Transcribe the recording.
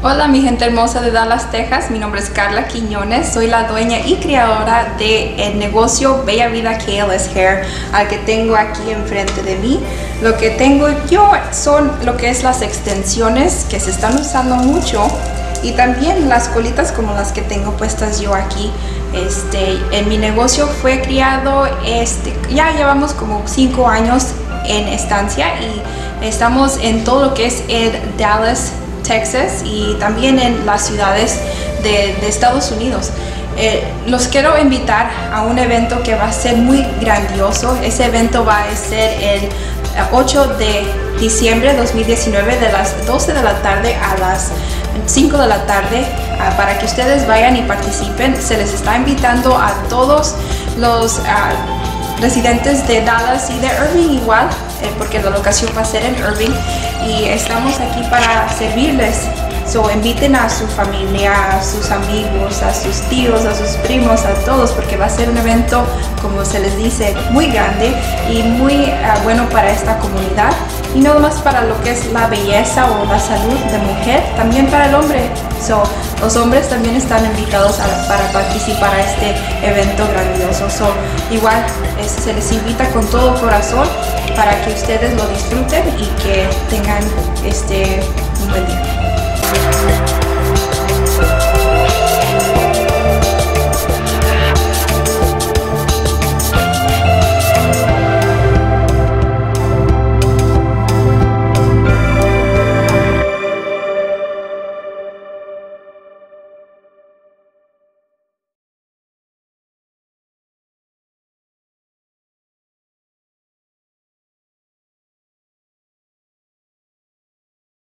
Hola mi gente hermosa de Dallas, Texas, mi nombre es Carla Quiñones, soy la dueña y creadora del negocio Bella Vida Keyless Hair, al que tengo aquí enfrente de mí. Lo que tengo yo son lo que es las extensiones que se están usando mucho y también las colitas como las que tengo puestas yo aquí. En mi negocio fue criado, ya llevamos como 5 años en estancia y estamos en todo lo que es el Dallas, Texas y también en las ciudades de Estados Unidos. Los quiero invitar a un evento que va a ser muy grandioso. Ese evento va a ser el 8 de diciembre de 2019 de las 12 de la tarde a las 5 de la tarde para que ustedes vayan y participen. Se les está invitando a todos los residentes de Dallas y de Irving igual, porque la locación va a ser en Irving y estamos aquí para servirles. Inviten a su familia, a sus amigos, a sus tíos, a sus primos, a todos, porque va a ser un evento, como se les dice, muy grande y muy bueno para esta comunidad, y no más para lo que es la belleza o la salud de mujer, también para el hombre. Los hombres también están invitados para participar a este evento grandioso. Igual se les invita con todo corazón para que ustedes lo disfruten y que tengan un buen día.